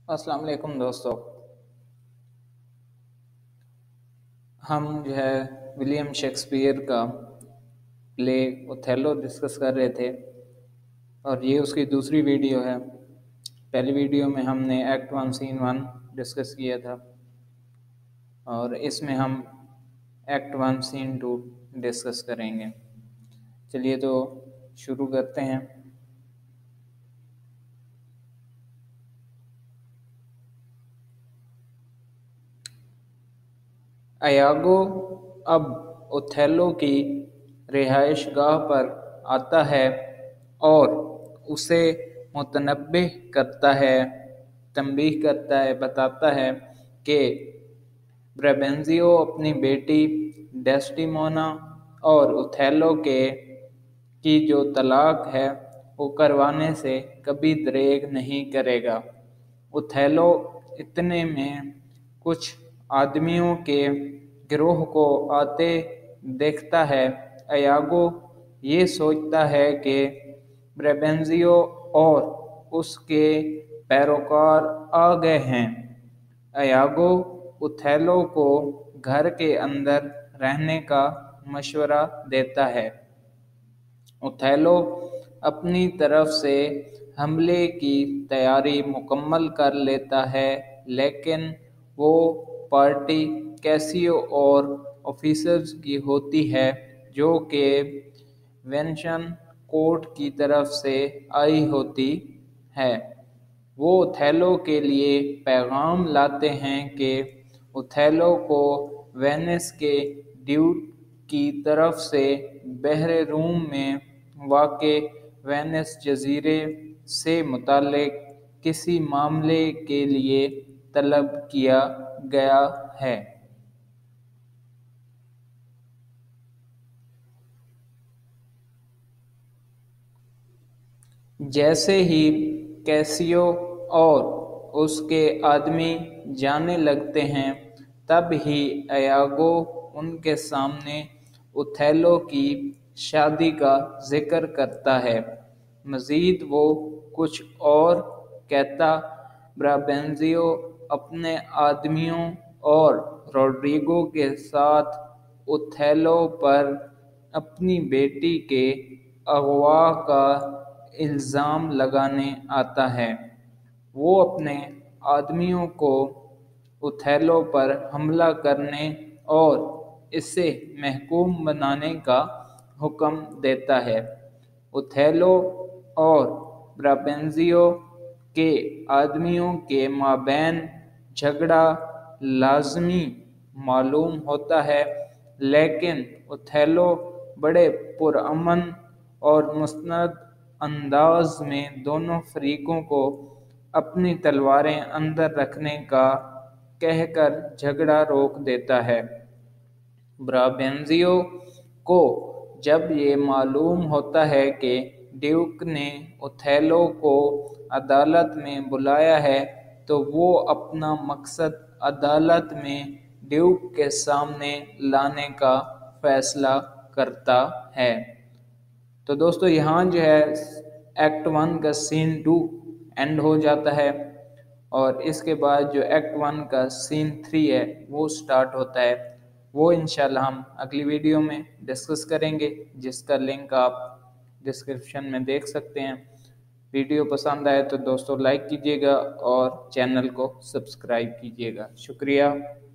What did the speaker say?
अस्सलाम वालेकुम दोस्तों। हम विलियम शेक्सपियर का प्ले ओथेलो डिस्कस कर रहे थे और ये उसकी दूसरी वीडियो है। पहली वीडियो में हमने एक्ट 1 सीन 1 डिस्कस किया था और इसमें हम एक्ट 1 सीन 2 डिस्कस करेंगे। चलिए तो शुरू करते हैं। अयागो अब ओथेलो की रिहाइश गाह पर आता है और उसे मुतनब्बिह करता है, तंबीह करता है, बताता है कि ब्रेबेंजियो अपनी बेटी डेस्टिमोना और ओथेलो की जो तलाक है वो करवाने से कभी दरेग नहीं करेगा। ओथेलो इतने में कुछ आदमियों के गिरोह को आते देखता है। अयागो ये सोचता है कि ब्रेबेंजियो और उसके पैरोकार आ गए हैं। अयागो ओथेलो को घर के अंदर रहने का मशवरा देता है। ओथेलो अपनी तरफ से हमले की तैयारी मुकम्मल कर लेता है, लेकिन वो पार्टी कैसियो और ऑफिसर्स की होती है जो कि वेंशन कोर्ट की तरफ से आई होती है। वो ओथेलो के लिए पैगाम लाते हैं कि ओथेलो को वेनिस के ड्यूक की तरफ से बहरे रूम में वाक़े वेनिस जजीरे से मुताल्लिक किसी मामले के लिए तलब किया गया है। जैसे ही कैसियो और उसके आदमी जाने लगते हैं, तब ही अयागो उनके सामने ओथेलो की शादी का जिक्र करता है। मज़ीद वो कुछ और कहता, ब्राबेंजियो अपने आदमियों और रोड्रिगो के साथ ओथेलो पर अपनी बेटी के अगवा का इल्ज़ाम लगाने आता है। वो अपने आदमियों को ओथेलो पर हमला करने और इसे महकूम बनाने का हुक्म देता है। ओथेलो और ब्राबेंजियो के आदमियों के माबैन झगड़ा लाजमी मालूम होता है, लेकिन ओथेलो बड़े पुरअमन और मुस्तनद अंदाज में दोनों फरीकों को अपनी तलवारें अंदर रखने का कहकर झगड़ा रोक देता है। ब्राबेंजियो को जब ये मालूम होता है कि ड्यूक ने ओथेलो को अदालत में बुलाया है, तो वो अपना मकसद अदालत में ड्यूक के सामने लाने का फैसला करता है। तो दोस्तों यहाँ एक्ट 1 का सीन 2 एंड हो जाता है और इसके बाद जो एक्ट 1 का सीन 3 है वो स्टार्ट होता है। वो इंशाल्लाह हम अगली वीडियो में डिस्कस करेंगे, जिसका लिंक आप डिस्क्रिप्शन में देख सकते हैं। वीडियो पसंद आए तो दोस्तों लाइक कीजिएगा और चैनल को सब्सक्राइब कीजिएगा। शुक्रिया।